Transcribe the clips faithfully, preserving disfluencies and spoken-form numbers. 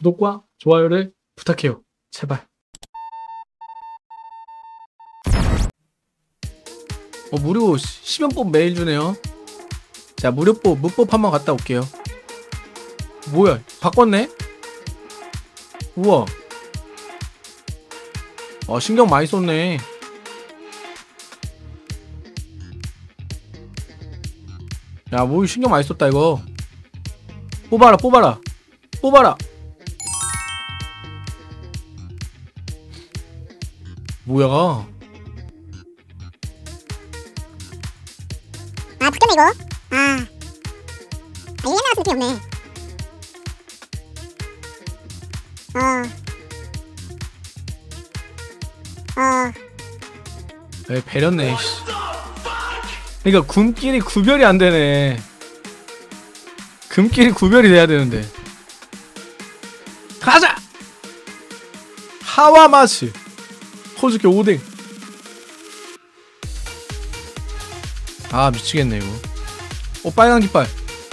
구독과 좋아요를 부탁해요. 제발. 어, 무료 십연법 매일 주네요. 자, 무료법, 무법 한번 갔다 올게요. 뭐야, 바꿨네? 우와. 어, 신경 많이 썼네. 야, 뭐 신경 많이 썼다 이거. 뽑아라, 뽑아라, 뽑아라. 뭐야? 아, 바뀌었네 이거. 아, 아 일 년 나왔으면 필요 없네. 어, 어. 에이, 배렸네. 씨. 그러니까 굼끼리 구별이 안 되네. 금끼리 구별이 돼야 되는데. 가자! 하와마츠 호주교 오뎅. 아, 미치겠네 이거. 어, 빨간 깃발.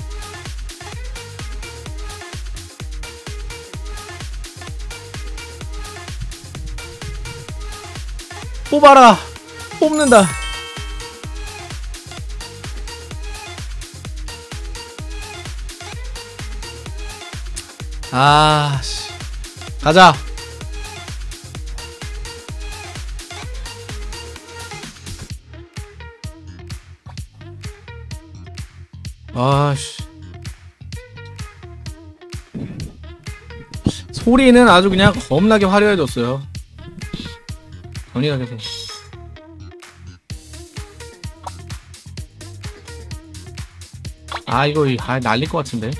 뽑아라. 뽑는다. 아, 씨. 가자. 아씨. 소리는 아주 그냥 겁나게 화려해졌어요. 전이하게. 아, 이거 아, 날릴 것 같은데.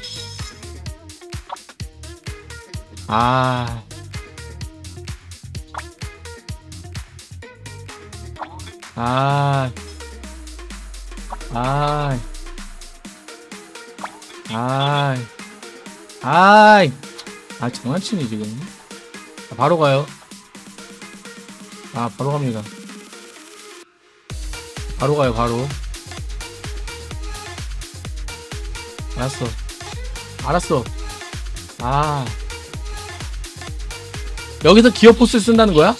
아. 아. 아. 아이, 아이, 아, 장난치니 지금. 아, 바로 가요. 아, 바로 갑니다. 바로 가요, 바로. 알았어, 알았어. 아, 여기서 기어 포스 쓴다는 거야?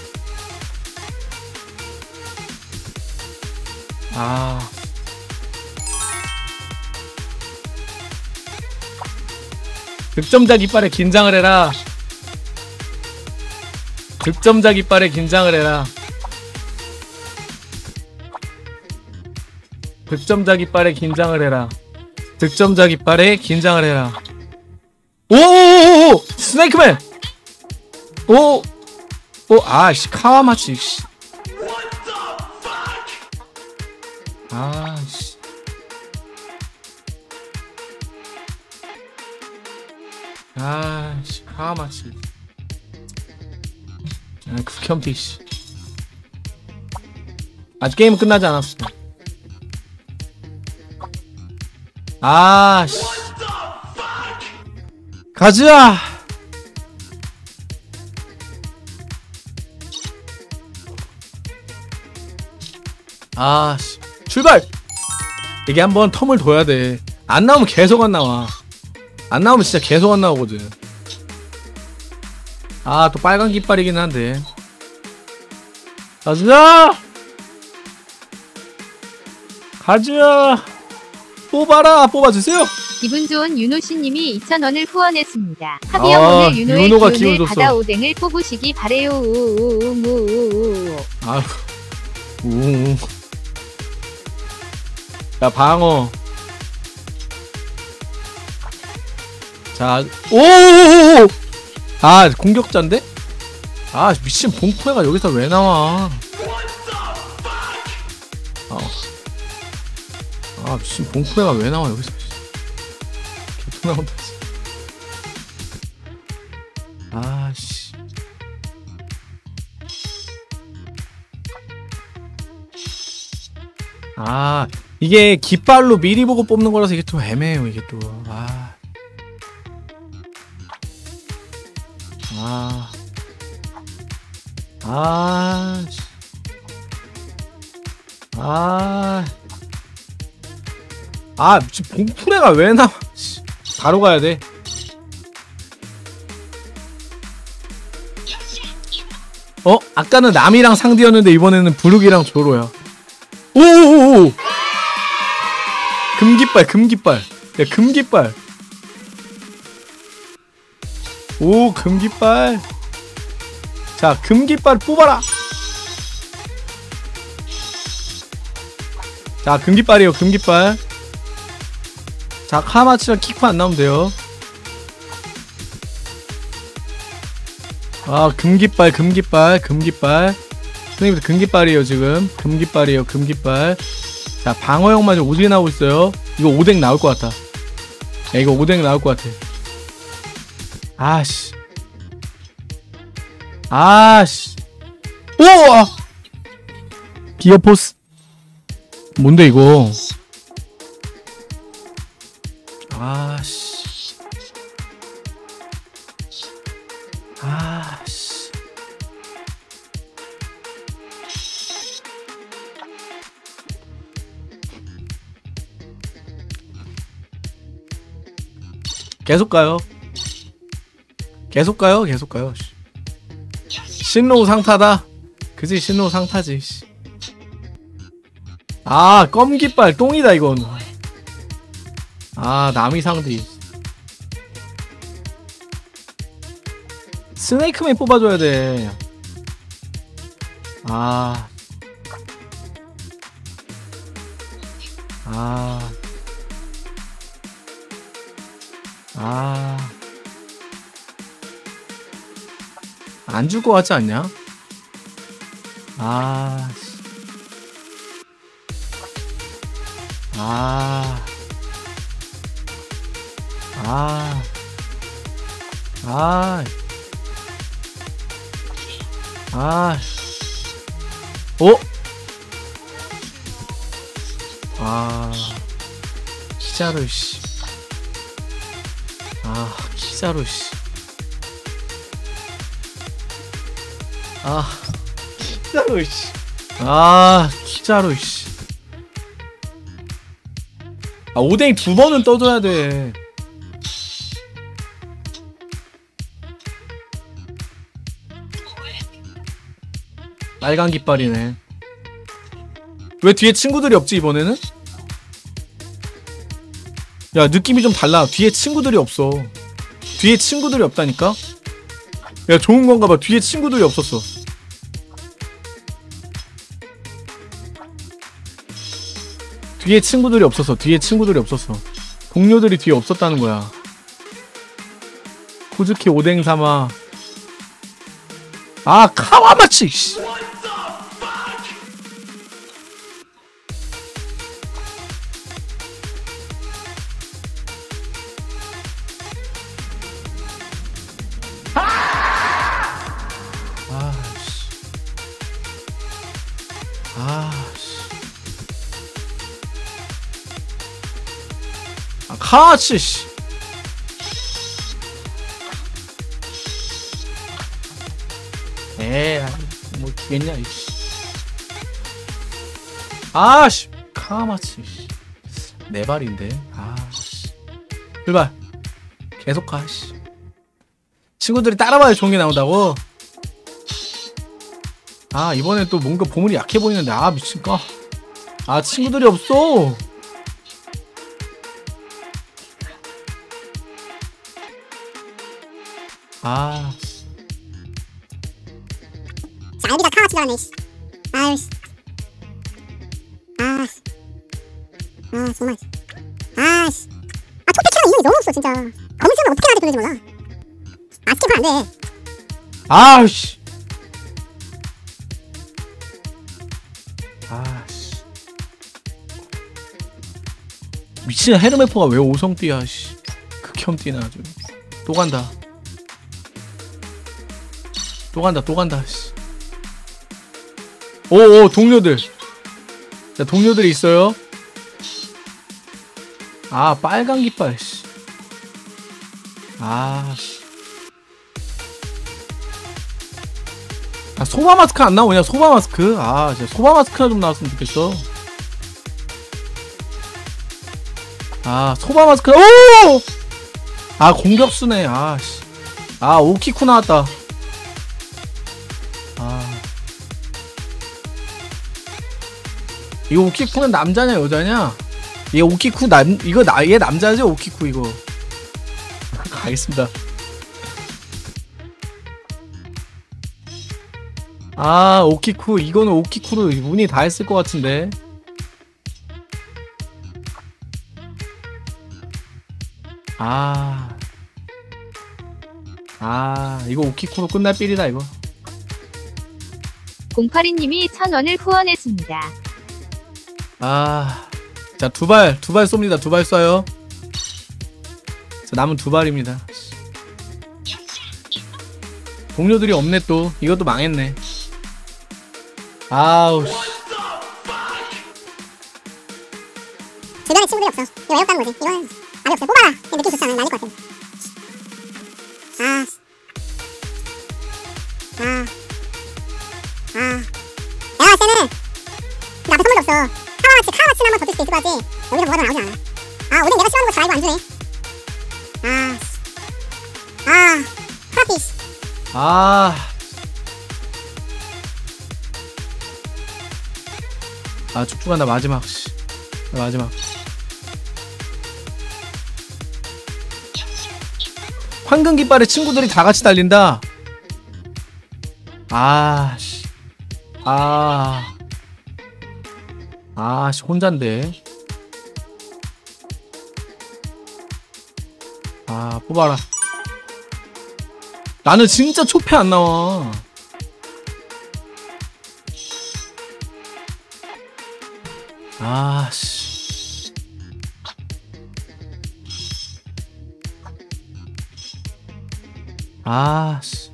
아. 득점자 깃발에 긴장을 해라. 득점자 깃발에 긴장을 해라. 득점자 깃발에 긴장을 해라. 득점자 깃발에 긴장을 해라. 오오오오! 스네이크맨! 오! 오, 아씨, 카와마치, 씨. 아씨. 아씨, 카와마치. 아, 극혐티, 씨. 아직 게임은 끝나지 않았어. 아씨. 가자! 아씨. 출발! 이게 한번 텀을 둬야 돼. 안 나오면 계속 안 나와. 안 나오면 진짜 계속 안 나오거든. 아, 또 빨간 깃발이긴 한데. 가자! 가자! 뽑아라! 뽑아주세요! 기분 좋은 윤호씨님이 이천 원을 후원했습니다. 하비형 아, 오늘 윤호의 윤호가 기운을 기운 줬어. 받아 오뎅을 뽑으시기 바래요. 우우우우우우. 아휴. 우웅. 야, 방어. 자, 오오오오! 아, 공격자인데? 아, 미친 봉투애가 여기서 왜 나와? 어. 아, 미친 봉투애가 왜 나와 여기서? 계속 나온다. 아씨. 아, 이게 깃발로 미리 보고 뽑는 거라서 이게 좀 애매해요, 이게 또. 아. 아. 아. 아. 아, 지금 봉투레가 왜 나와? 바로 가야 돼. 어? 아까는 남이랑 상디였는데 이번에는 부르기랑 조로야. 오오오오! 금깃발 금깃발. 야 금깃발. 오 금깃발. 자 금깃발 뽑아라. 자 금깃발이에요 금깃발. 자 카마치랑 키쿠 안 나오면 돼요. 아 금깃발 금깃발 금깃발. 선생님들 금깃발이에요 지금. 금깃발이에요 금깃발. 자 방어형만 좀 오지게 나오고 있어요. 이거 오뎅 나올 것 같다. 야 이거 오뎅 나올 것 같아. 아씨 아씨 우와 기어포스. 뭔데 이거. 아씨 아씨 계속 가요. 계속 가요 계속 가요. 신로우 상타다. 그지 신로우 상타지. 아 껌깃발 똥이다 이건. 아 남이 상디. 스네이크맨 뽑아줘야 돼. 아 아 아 안 줄 것 같지 않냐? 아, 아, 아, 아, 아, 어? 아, 키자루 씨, 아, 키자루 씨. 아 키자루 씨. 아 키자루 씨. 아 오뎅이 두 번은 떠줘야 돼. 빨간 깃발이네. 왜 뒤에 친구들이 없지 이번에는? 야 느낌이 좀 달라. 뒤에 친구들이 없어. 뒤에 친구들이 없다니까? 야 좋은 건가 봐. 뒤에 친구들이 없었어. 뒤에 친구들이 없었어. 뒤에 친구들이 없었어. 동료들이 뒤에 없었다는 거야. 코즈키 오뎅사마. 아 카와마치 씨. 카치 씨. 에이 뭐 주겠냐 이씨. 아씨 카마치 씨. 네 발인데. 아씨 출발. 계속 가 씨. 친구들이 따라봐야 좋은 게 나온다고. 아 이번엔 또 뭔가 보물이 약해 보이는데. 아 미친까. 아 친구들이 없어. 아. 자, 알비가 카와치 나왔네, 씨. 아유, 씨. 아, 씨. 아, 정말. 아, 씨. 아, 토끼키랑 이용이 너무 없어, 진짜. 검은색은 어떻게 나한테 그러지 몰라. 아, 스킵은 안 돼. 아우씨. 아씨. 미친 헤르메포가 왜 오성띠야, 씨. 극혐띠나 아주. 또 간다. 또 간다 또 간다 씨. 오오 동료들. 자 동료들이 있어요. 아 빨간 깃발 씨. 아 씨. 아 소바 마스크 안 나오냐 소바 마스크. 아 진짜 소바 마스크나 좀 나왔으면 좋겠어. 아 소바 마스크. 오! 아 공격수네. 아씨. 아 오키쿠 나왔다. 아 이거 오키쿠는 남자냐 여자냐? 얘 오키쿠 남 이거 나 얘 남자죠 오키쿠 이거. 알겠습니다. 아 오키쿠 이거는 오키쿠로 운이 다 했을 것 같은데. 아. 아 이거 오키쿠로 끝날 삘이다 이거. 공팔이님이 천 원을 후원했습니다. 아, 자 두 발 두 발 쏩니다. 두 발 쏴요. 자 남은 두 발입니다. 동료들이 없네 또. 이것도 망했네. 아우 씨. 주변에 친구들이 없어. 이거 외롭다는 거지. 이거는 답이 없어. 뽑아라. 느낌 좋지 않아. 나닐 것 같아. 아, 아, 아. 내가 봤을 때는 근데 앞에 선물도 없어. 카와마치, 카와마치는 한번 더 뜰 수도 있을 것 같지. 여기서 뭐가 더 나오진 않아. 아, 오늘 내가 싫어하는 거 잘 알고 안 주네. 아, 아, 프라피. 아. 아 쭉쭉한다 마지막. 씨. 마지막. 황금 깃발에 친구들이 다 같이 달린다. 아, 씨. 아. 아, 씨, 혼잔데. 아, 뽑아라. 나는 진짜 초패 안 나와. 아, 씨. 아, 씨.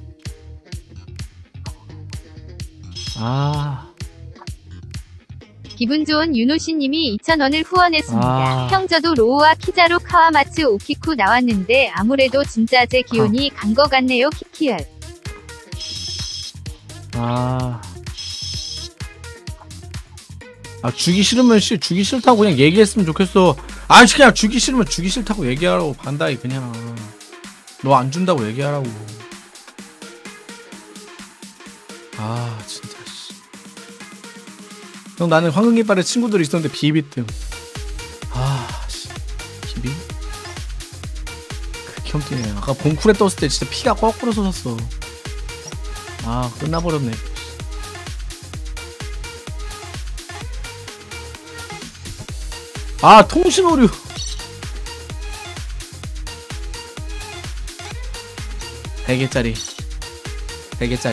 아. 기분 좋은 윤호씨님이 이천 원을 후원했습니다. 아. 형 저도 로우와 키자로 카와마츠 오키쿠 나왔는데 아무래도 진짜 제 기운이 간 거 같네요. 키키얼. 아. 아, 주기 싫으면 씨, 주기 싫다고 그냥 얘기했으면 좋겠어. 아, 그냥 주기 싫으면 주기 싫다고 얘기하라고. 반다이, 그냥. 너 안 준다고 얘기하라고. 아, 진짜, 씨. 형, 나는 황금깃발에 친구들이 있었는데 비비뜸. 아, 씨. 비비? 그렇게 험뛰네. 아까 봉쿨에 떴을 때 진짜 피가 거꾸로 솟았어. 아, 끝나버렸네. 아, 통신 오류. 백 개짜리. 백 개짜리.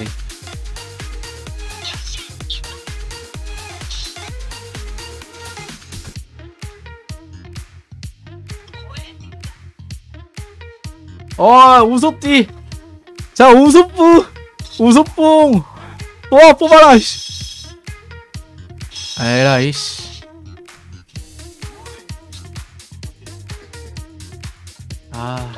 어, 우섭띠. 자, 우섭부. 우섭봉. 와, 뽑아라, 이씨. 에라, 이씨. 아.